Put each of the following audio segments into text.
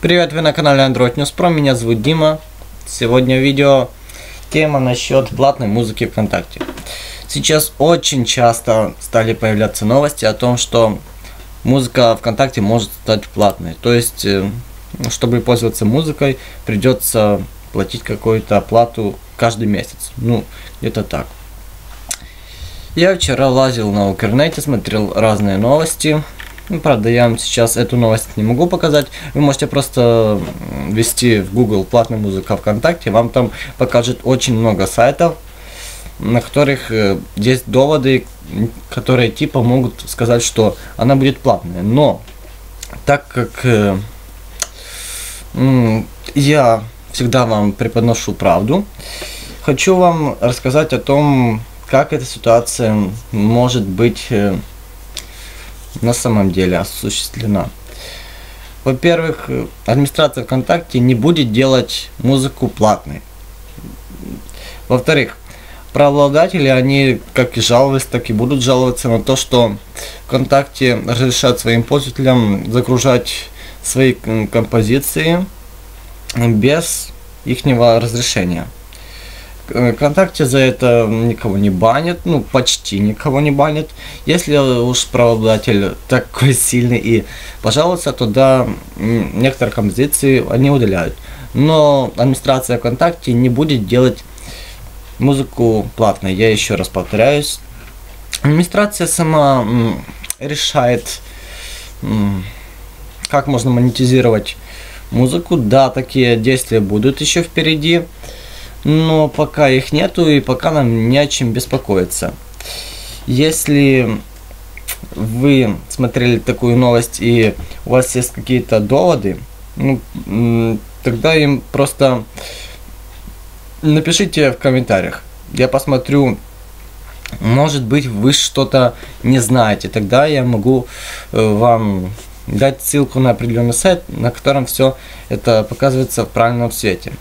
Привет, вы на канале Android News Pro, меня зовут Дима. Сегодня видео тема насчет платной музыки ВКонтакте. Сейчас очень часто стали появляться новости о том, что музыка ВКонтакте может стать платной. То есть, чтобы пользоваться музыкой, придется платить какую-то оплату каждый месяц. Ну, где-то так. Я вчера лазил на интернете, смотрел разные новости. Правда, я вам сейчас эту новость не могу показать. Вы можете просто ввести в Google платная музыка ВКонтакте. Вам там покажет очень много сайтов, на которых есть доводы, которые типа могут сказать, что она будет платная. Но так как я всегда вам преподношу правду, хочу вам рассказать о том, как эта ситуация может быть на самом деле осуществлена. Во-первых, администрация ВКонтакте не будет делать музыку платной. Во-вторых, правообладатели, они как и жаловались, так и будут жаловаться на то, что ВКонтакте разрешат своим пользователям загружать свои композиции без ихнего разрешения. ВКонтакте за это никого не банит, ну почти никого не банит. Если уж правообладатель такой сильный и пожалуйста, то да, некоторые композиции они удаляют. Но администрация ВКонтакте не будет делать музыку платной. Я еще раз повторяюсь. Администрация сама решает, как можно монетизировать музыку. Да, такие действия будут еще впереди. Но пока их нету и пока нам не о чем беспокоиться. Если вы смотрели такую новость и у вас есть какие-то доводы, тогда им просто напишите в комментариях. Я посмотрю, может быть вы что-то не знаете, тогда я могу вам дать ссылку на определенный сайт, на котором все это показывается в правильном свете.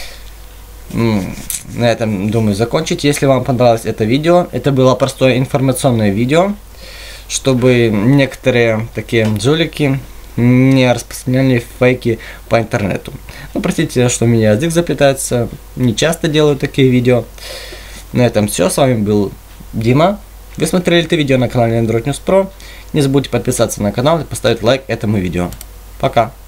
На этом, думаю, закончить. Если вам понравилось это видео, это было простое информационное видео, чтобы некоторые такие жулики не распространяли фейки по интернету. Ну, простите, что у меня язык заплетается, не часто делаю такие видео. На этом все, с вами был Дима. Вы смотрели это видео на канале Android News Pro. Не забудьте подписаться на канал и поставить лайк этому видео. Пока!